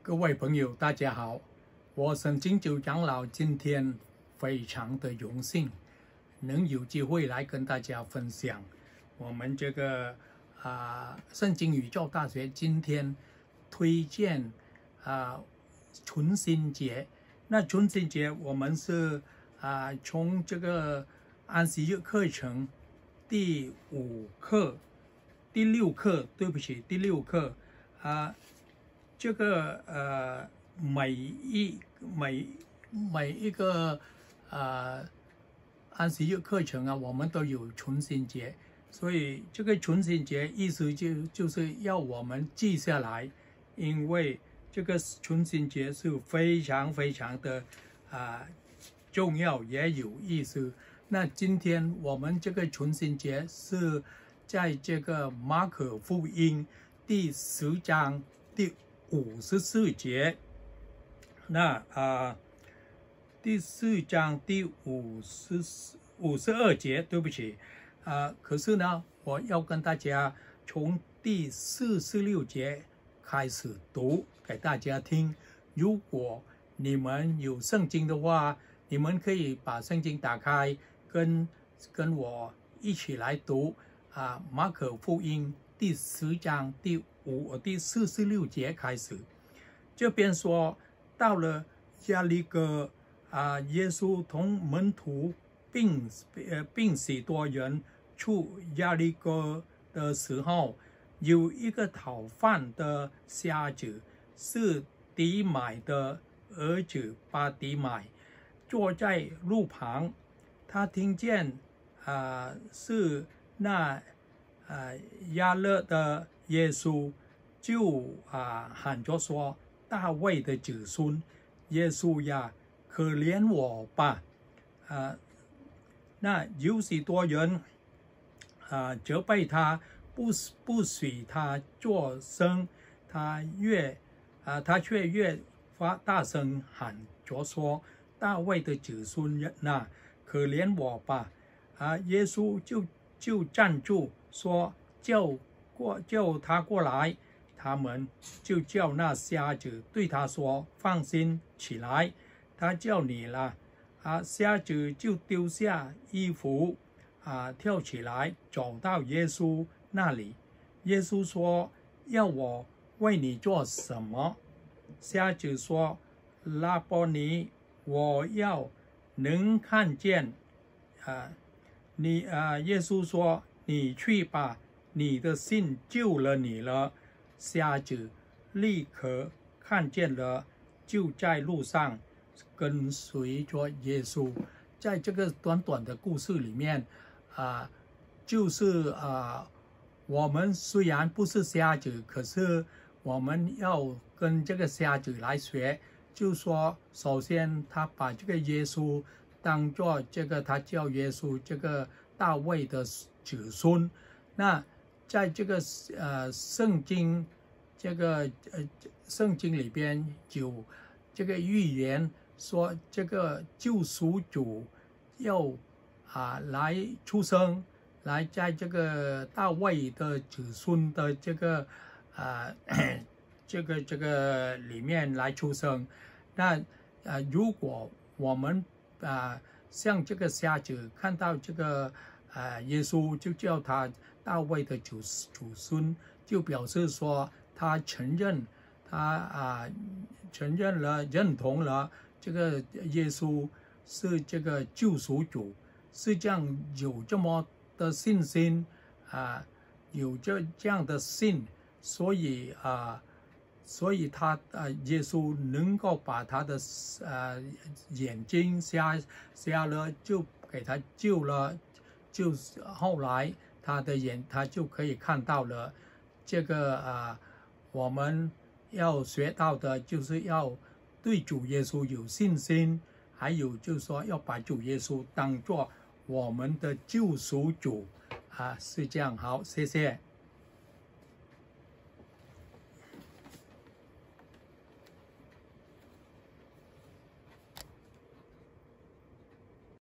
各位朋友，大家好，我沈金九长老今天非常的荣幸，能有机会来跟大家分享我们这个圣经宇宙大学今天推荐存心节。那存心节我们是从这个安息日课程第六课，对不起，第六课这个每一个安息日课程我们都有存心节，所以这个存心节意思就是要我们记下来，因为这个存心节是非常的重要也有意思。那今天我们这个存心节是在这个马可福音第10章第54节，那第4章第52节，对不起可是呢，我要跟大家从第46节开始读给大家听。如果你们有圣经的话，你们可以把圣经打开，跟我一起来读马可福音第10章第46节开始。这边说，到了亚利哥耶稣同门徒并许多人出亚利哥的时候，有一个讨饭的瞎子，是底买的儿子巴底买，坐在路旁。他听见是那亚勒的耶稣，就喊着说：大卫的子孙，耶稣呀，可怜我吧！那有许多人责备他，不许他作声，他却越发大声喊着说：大卫的子孙呐，可怜我吧！耶稣就站住说：叫他过来。他们就叫那瞎子，对他说：放心起来，他叫你了。瞎子就丢下衣服跳起来，走到耶稣那里。耶稣说：要我为你做什么？瞎子说：拉波尼，我要能看见。耶稣说：你去吧，你的信救了你了。瞎子立刻看见了，就在路上跟随着耶稣。在这个短短的故事里面就是我们虽然不是瞎子，可是我们要跟这个瞎子来学。就说首先他把这个耶稣当作他叫耶稣这个大卫的子孙。那在这个圣经里边有这个预言说，这个救赎主要来出生，来在这个大卫的子孙的这个里面来出生。那如果我们像这个瞎子看到这个耶稣，就叫他大卫的祖孙，就表示说他承认认同了这个耶稣是这个救赎主，是这样，有这么的信心有这样的信，所以他耶稣能够把他的眼睛瞎了，就给他救了，就后来他就可以看到了。这个我们要学到的就是要对主耶稣有信心，还有就是说要把主耶稣当作我们的救赎主是这样。好，谢谢。